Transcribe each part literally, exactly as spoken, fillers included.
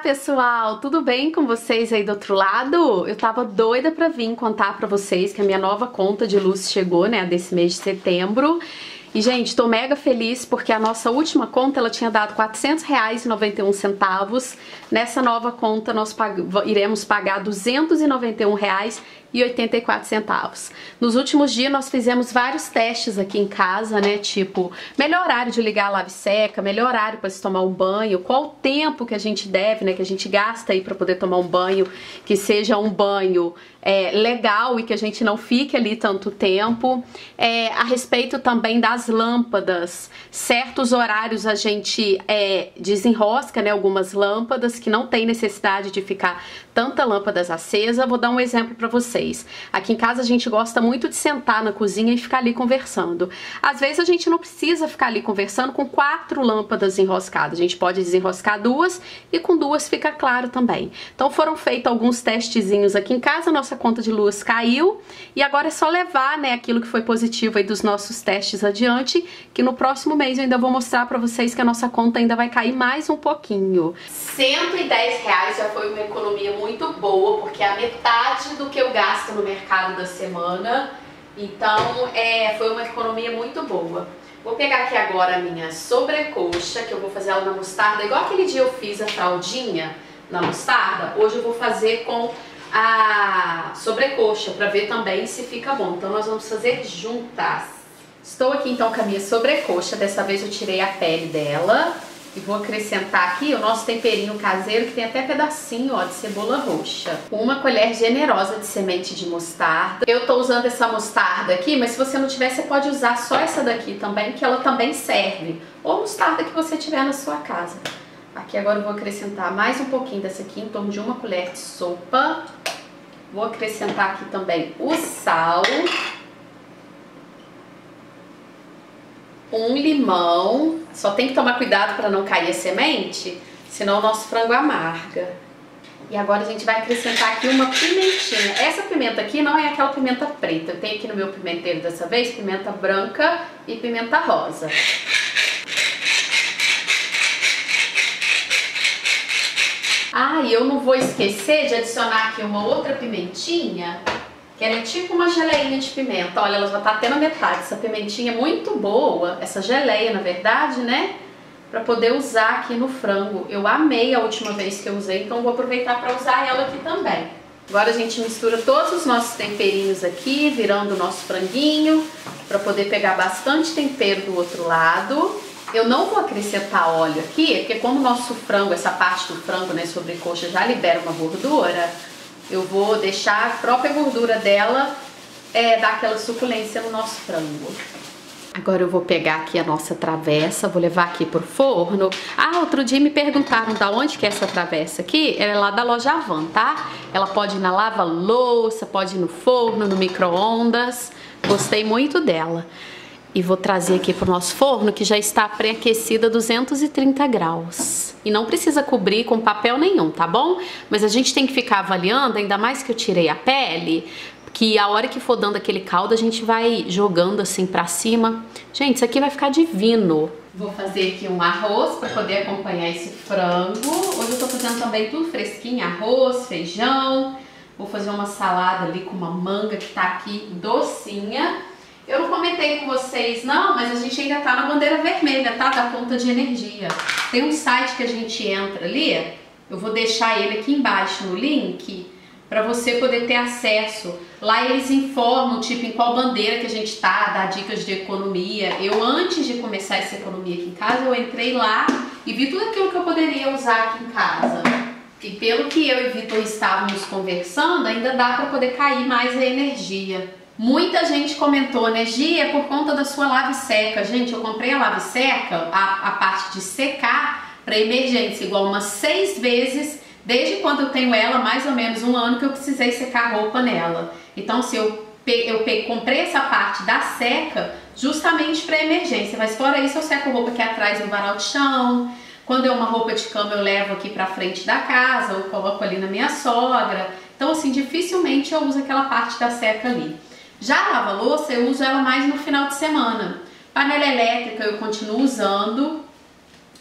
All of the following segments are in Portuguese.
pessoal, tudo bem com vocês aí do outro lado? Eu tava doida pra vir contar pra vocês que a minha nova conta de luz chegou, né, desse mês de setembro. E, gente, tô mega feliz porque a nossa última conta, ela tinha dado quatrocentos reais e noventa e um centavos. Nessa nova conta, nós pag- iremos pagar duzentos e noventa e um reais e oitenta e quatro centavos. Nos últimos dias, nós fizemos vários testes aqui em casa, né? Tipo, melhor horário de ligar a lave-seca, melhor horário para se tomar um banho, qual o tempo que a gente deve, né? Que a gente gasta aí para poder tomar um banho, que seja um banho é, legal e que a gente não fique ali tanto tempo. É, a respeito também das lâmpadas, certos horários a gente é, desenrosca, né? Algumas lâmpadas que não tem necessidade de ficar tanta lâmpadas acesa. Vou dar um exemplo para vocês. Aqui em casa a gente gosta muito de sentar na cozinha e ficar ali conversando. Às vezes a gente não precisa ficar ali conversando com quatro lâmpadas enroscadas. A gente pode desenroscar duas e com duas fica claro também. Então foram feitos alguns testezinhos aqui em casa, nossa conta de luz caiu e agora é só levar, né, aquilo que foi positivo aí dos nossos testes adiante, que no próximo mês eu ainda vou mostrar pra vocês que a nossa conta ainda vai cair mais um pouquinho. cento e dez reais já foi uma economia muito boa, porque é a metade do que eu gasto no mercado da semana, então é, foi uma economia muito boa. Vou pegar aqui agora a minha sobrecoxa, que eu vou fazer ela na mostarda, igual aquele dia eu fiz a fraldinha na mostarda, hoje eu vou fazer com a sobrecoxa, para ver também se fica bom. Então nós vamos fazer juntas. Estou aqui então com a minha sobrecoxa, dessa vez eu tirei a pele dela. E vou acrescentar aqui o nosso temperinho caseiro, que tem até pedacinho, ó, de cebola roxa. Uma colher generosa de semente de mostarda. Eu tô usando essa mostarda aqui, mas se você não tiver, você pode usar só essa daqui também, que ela também serve. Ou mostarda que você tiver na sua casa. Aqui agora eu vou acrescentar mais um pouquinho dessa aqui, em torno de uma colher de sopa. Vou acrescentar aqui também o sal. Um limão, só tem que tomar cuidado para não cair a semente, senão o nosso frango amarga. E agora a gente vai acrescentar aqui uma pimentinha. Essa pimenta aqui não é aquela pimenta preta, eu tenho aqui no meu pimenteiro dessa vez pimenta branca e pimenta rosa. Ah, e eu não vou esquecer de adicionar aqui uma outra pimentinha, que ela é tipo uma geleinha de pimenta. Olha, ela já tá até na metade. Essa pimentinha é muito boa, essa geleia, na verdade, né? Pra poder usar aqui no frango. Eu amei a última vez que eu usei, então vou aproveitar pra usar ela aqui também. Agora a gente mistura todos os nossos temperinhos aqui, virando o nosso franguinho, pra poder pegar bastante tempero do outro lado. Eu não vou acrescentar óleo aqui, porque como o nosso frango, essa parte do frango, né, sobrecoxa, já libera uma gordura, eu vou deixar a própria gordura dela é, dar aquela suculência no nosso frango. Agora eu vou pegar aqui a nossa travessa, vou levar aqui pro forno. Ah, outro dia me perguntaram da onde que é essa travessa aqui. Ela é lá da loja Avan, tá? Ela pode ir na lava-louça, pode ir no forno, no micro-ondas. Gostei muito dela. E vou trazer aqui pro nosso forno, que já está pré-aquecida a duzentos e trinta graus. E não precisa cobrir com papel nenhum, tá bom? Mas a gente tem que ficar avaliando, ainda mais que eu tirei a pele, que a hora que for dando aquele caldo, a gente vai jogando assim pra cima. Gente, isso aqui vai ficar divino. Vou fazer aqui um arroz para poder acompanhar esse frango. Hoje eu tô fazendo também tudo fresquinho, arroz, feijão. Vou fazer uma salada ali com uma manga que tá aqui docinha. Eu não comentei com vocês não, mas a gente ainda tá na bandeira vermelha, tá? Da conta de energia. Tem um site que a gente entra ali, eu vou deixar ele aqui embaixo no link, para você poder ter acesso. Lá eles informam, tipo, em qual bandeira que a gente tá, dá dicas de economia. Eu, antes de começar essa economia aqui em casa, eu entrei lá e vi tudo aquilo que eu poderia usar aqui em casa. E pelo que eu e Vitor estávamos conversando, ainda dá para poder cair mais a energia. Muita gente comentou, né, Gi, é por conta da sua lave-seca. Gente, eu comprei a lave-seca, a, a parte de secar, para emergência, igual umas seis vezes, desde quando eu tenho ela, mais ou menos um ano que eu precisei secar roupa nela. Então, se eu, eu comprei essa parte da seca justamente para emergência, mas fora isso eu seco roupa aqui atrás no varal de chão. Quando é uma roupa de cama eu levo aqui pra frente da casa, ou coloco ali na minha sogra. Então, assim, dificilmente eu uso aquela parte da seca ali. Já a lava-louça eu uso ela mais no final de semana. Panela elétrica eu continuo usando,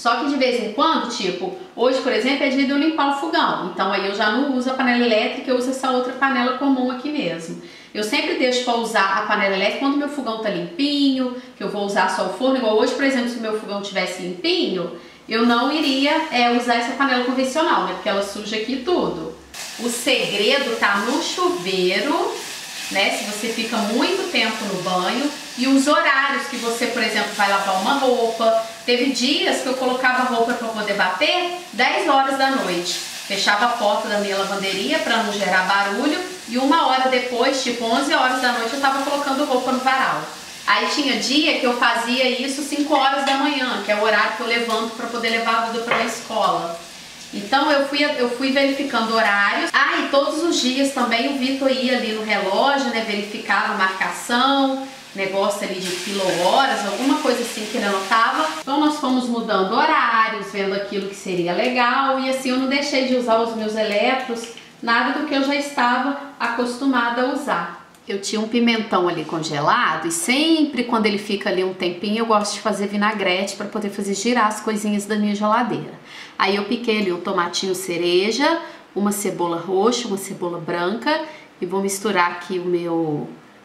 Só que de vez em quando, tipo, hoje, por exemplo, é dia de eu limpar o fogão. Então aí eu já não uso a panela elétrica, eu uso essa outra panela comum aqui mesmo. Eu sempre deixo para usar a panela elétrica quando meu fogão tá limpinho, que eu vou usar só o forno. Igual hoje, por exemplo, se o meu fogão tivesse limpinho, eu não iria é, usar essa panela convencional, né? Porque ela suja aqui tudo. O segredo tá no chuveiro, né? Se você fica muito tempo no banho, e os horários que você, por exemplo, vai lavar uma roupa. Teve dias que eu colocava a roupa para poder bater dez horas da noite. Fechava a porta da minha lavanderia para não gerar barulho e uma hora depois, tipo onze horas da noite, eu tava colocando roupa no varal. Aí tinha dia que eu fazia isso cinco horas da manhã, que é o horário que eu levanto para poder levar a Duda para a escola. Então eu fui, eu fui verificando horários. Ah, e todos os dias também o Vitor ia ali no relógio, né, verificava a marcação, negócio ali de quilo-horas, alguma coisa assim que ele anotava. Então nós fomos mudando horários, vendo aquilo que seria legal, e assim eu não deixei de usar os meus eletros, nada do que eu já estava acostumada a usar. Eu tinha um pimentão ali congelado e sempre quando ele fica ali um tempinho eu gosto de fazer vinagrete para poder fazer girar as coisinhas da minha geladeira. Aí eu piquei ali um tomatinho cereja, uma cebola roxa, uma cebola branca e vou misturar aqui o meu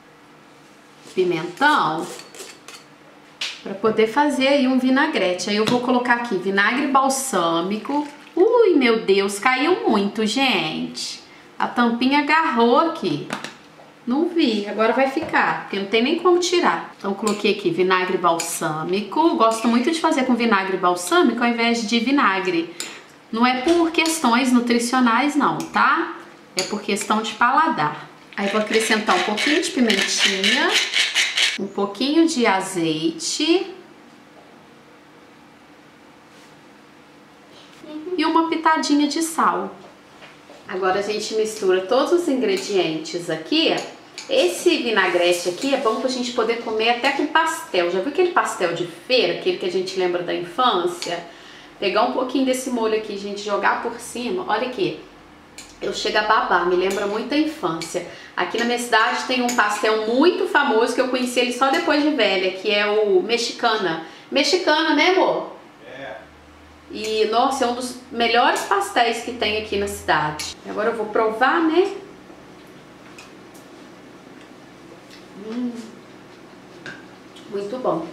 pimentão para poder fazer aí um vinagrete. Aí eu vou colocar aqui vinagre balsâmico. Ui, meu Deus, caiu muito, gente. A tampinha agarrou aqui. Não vi, agora vai ficar, porque não tem nem como tirar. Então coloquei aqui vinagre balsâmico. Gosto muito de fazer com vinagre balsâmico ao invés de vinagre. Não é por questões nutricionais não, tá? É por questão de paladar. Aí vou acrescentar um pouquinho de pimentinha, um pouquinho de azeite e uma pitadinha de sal. Agora a gente mistura todos os ingredientes aqui. Esse vinagrete aqui é bom pra gente poder comer até com pastel. Já viu aquele pastel de feira, aquele que a gente lembra da infância? Pegar um pouquinho desse molho aqui, gente, jogar por cima. Olha aqui, eu chego a babar, me lembra muito a infância. Aqui na minha cidade tem um pastel muito famoso que eu conheci ele só depois de velha, que é o Mexicana. Mexicana, né, amor? É. E, nossa, é um dos melhores pastéis que tem aqui na cidade. Agora eu vou provar, né? Hum, muito bom.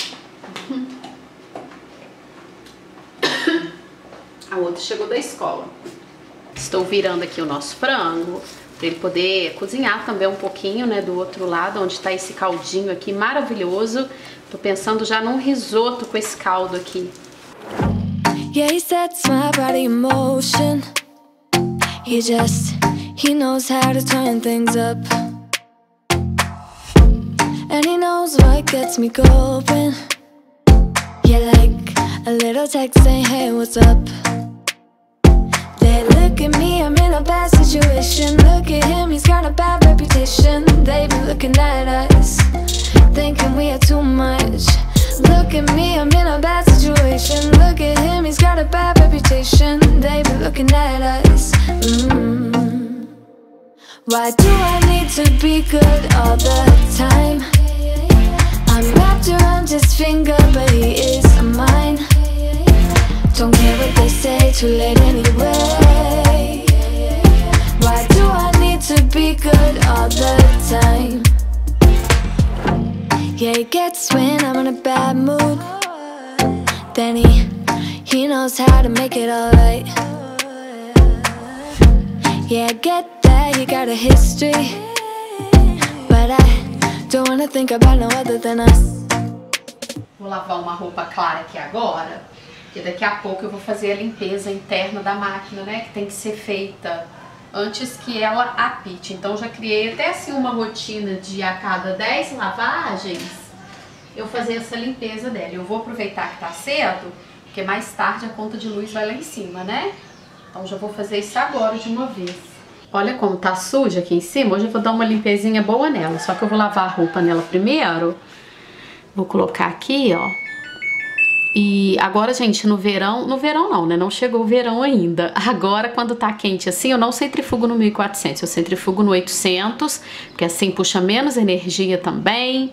A outra chegou da escola. Estou virando aqui o nosso frango para ele poder cozinhar também um pouquinho, né, do outro lado, onde está esse caldinho aqui maravilhoso. Tô pensando já num risoto com esse caldo aqui. Yeah, he sets my body in motion. He just, he knows how to turn things up. And he knows what gets me going. Yeah, like a little text saying, hey, what's up? They look at me, I'm in a bad situation. Look at him, he's got a bad reputation. They be looking at us, thinking we are too much. Look at me, I'm in a bad situation. Look at him, he's got a bad reputation. They be looking at us. mm. Why do I need to be good all the time? I'm wrapped around his finger, but he is mine. Don't care what they say, too late anyway. Why do I need to be good all the time? Yeah, he gets when I'm in a bad mood. Then he, he knows how to make it alright. Yeah, I get that he got a history, but I don't wanna think about no other than us. Vou lavar uma roupa clara aqui agora, porque daqui a pouco eu vou fazer a limpeza interna da máquina, né, que tem que ser feita antes que ela apite. Então já criei até assim uma rotina de a cada dez lavagens eu fazer essa limpeza dela. Eu vou aproveitar que tá cedo, porque mais tarde a conta de luz vai lá em cima, né? Então já vou fazer isso agora de uma vez. Olha como tá suja aqui em cima. Hoje eu vou dar uma limpezinha boa nela, só que eu vou lavar a roupa nela primeiro. Vou colocar aqui, ó. E agora, gente, no verão, no verão não, né? Não chegou o verão ainda. Agora, quando tá quente assim, eu não centrifugo no mil e quatrocentos, eu centrifugo no oitocentos, porque assim puxa menos energia também.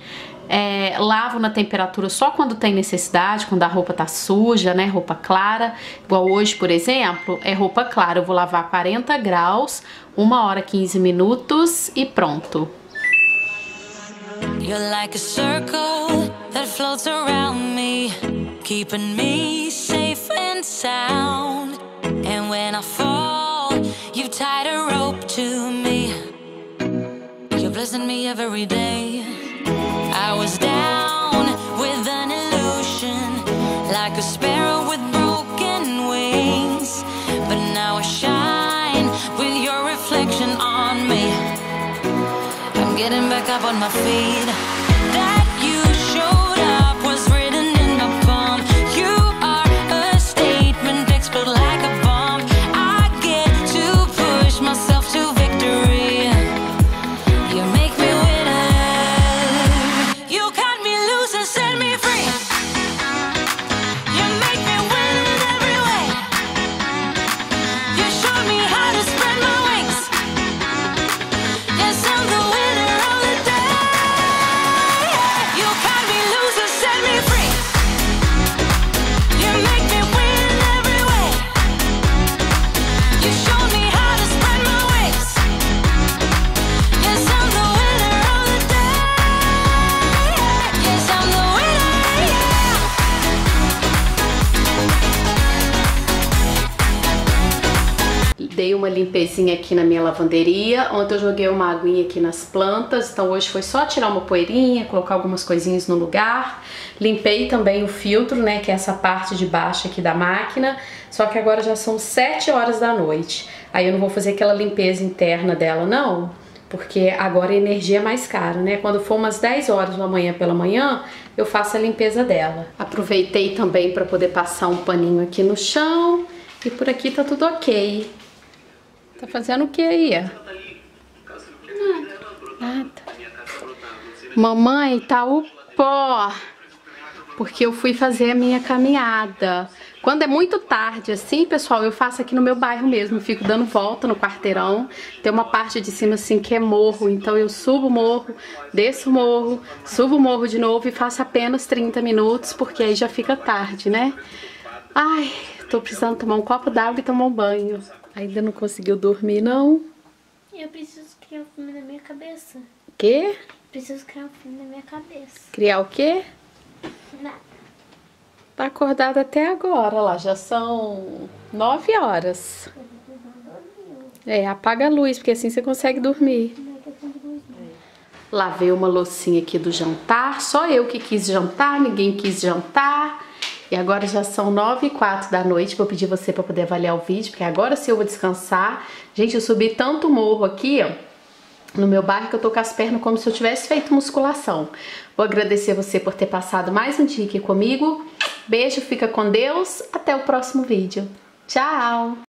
É, lavo na temperatura só quando tem necessidade, quando a roupa tá suja, né, roupa clara. Igual hoje, por exemplo, é roupa clara. Eu vou lavar a quarenta graus, uma hora e quinze minutos e pronto. You're like a circle that floats around me, keeping me safe and sound. And when I fall, you've tied a rope to me. You're blessing me every day. I was down with an illusion, like a sparrow with broken wings. But now I shine with your reflection on me. I'm getting back up on my feet. That you showed up was written in my palm. You are a statement explode like a bomb. I get to push myself to victory. You make me winner. You cut me loose and set me free. You make me win in every way. You showed me how to spread my wings. Yes, I'm the winner of the day. You cut me loose and set me free. You make me win in every way. You showed me how to spread my wings. Yes, I'm the winner of the day. Yes, I'm the winner, yeah. Dei uma limpezinha aqui na minha lavanderia. Ontem eu joguei uma aguinha aqui nas plantas, então hoje foi só tirar uma poeirinha, colocar algumas coisinhas no lugar. Limpei também o filtro, né, que é essa parte de baixo aqui da máquina, só que agora já são sete horas da noite. Aí eu não vou fazer aquela limpeza interna dela não, porque agora a energia é mais cara, né? Quando for umas dez horas da manhã pela manhã, eu faço a limpeza dela. Aproveitei também para poder passar um paninho aqui no chão e por aqui tá tudo ok. Tá fazendo o que aí? Nada. Nada. Mamãe, tá o pó, porque eu fui fazer a minha caminhada. Quando é muito tarde assim, pessoal, eu faço aqui no meu bairro mesmo, fico dando volta no quarteirão. Tem uma parte de cima assim que é morro, então eu subo o morro, desço o morro, subo o morro de novo e faço apenas trinta minutos, porque aí já fica tarde, né? Ai, tô precisando tomar um copo d'água e tomar um banho. Ainda não conseguiu dormir, não? Eu preciso criar um filme na minha cabeça. Quê? Preciso criar um filme na minha cabeça. Criar o quê? Nada. Tá acordada até agora, lá já são nove horas. É, apaga a luz, porque assim você consegue dormir. Lavei uma loucinha aqui do jantar, só eu que quis jantar, ninguém quis jantar. E agora já são nove e quatro da noite, vou pedir você para poder avaliar o vídeo, porque agora sim eu vou descansar. Gente, eu subi tanto morro aqui, ó, no meu bairro, que eu tô com as pernas como se eu tivesse feito musculação. Vou agradecer você por ter passado mais um dia aqui comigo. Beijo, fica com Deus, até o próximo vídeo. Tchau!